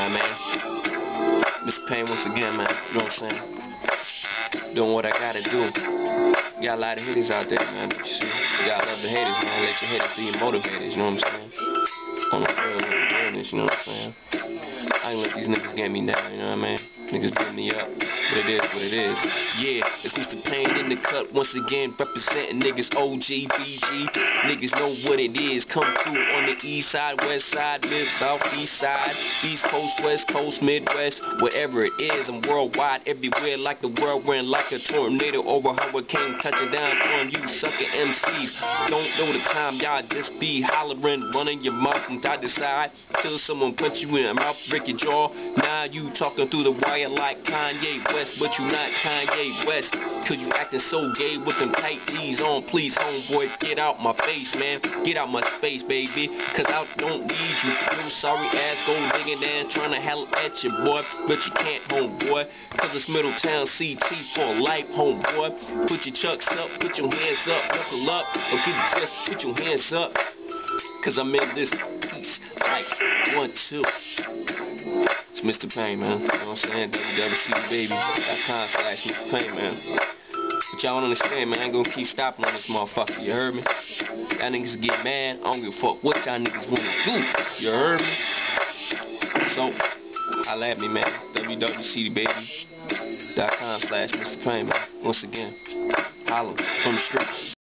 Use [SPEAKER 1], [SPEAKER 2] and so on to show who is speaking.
[SPEAKER 1] Nah, man. Mr. Pain once again, man. You know what I'm saying? Doing what I gotta do. Got a lot of haters out there, man. But you see, you gotta love the haters, man. Let your haters be your motivators, you know what I'm saying? On the realness, you know what I'm saying? I ain't let these niggas get me down, you know what I mean? Niggas beat me up, but it is what it is. Yeah, it's Mr. Pain in the cut once again, representing niggas OG, BG. Niggas know what it is. Come through on the east side, west side, mid, south, east side, east coast, west coast, midwest, wherever it is. I'm worldwide, everywhere, like the whirlwind, like a tornado or a hurricane touching down on you, sucking MCs. Don't know the time, y'all just be hollering, running your mouth from side to side till someone punch you in the mouth, break your jaw. Now you talking through the wire like Kanye West, but you not Kanye West, cause you acting so gay with them tight D's on. Please, homeboy, get out my face, man. Get out my space, baby, cause I don't need you. You sorry ass go digging down, trying to holler at your boy, but you can't, homeboy, cause it's Middletown CT for life, homeboy. Put your chucks up, put your hands up, knuckle up, or get your chest, put your hands up, cause I'm in this piece like 1, 2. It's Mr. Pain, man. You know what I'm saying? www.baby.com/Mr. Pain, man. But y'all don't understand, man. I ain't gonna keep stopping on this motherfucker. You heard me? Y'all niggas get mad. I don't give a fuck what y'all niggas wanna do. You heard me? So, holla at me, man. www.baby.com/Mr. Pain, man. Once again, holla from the streets.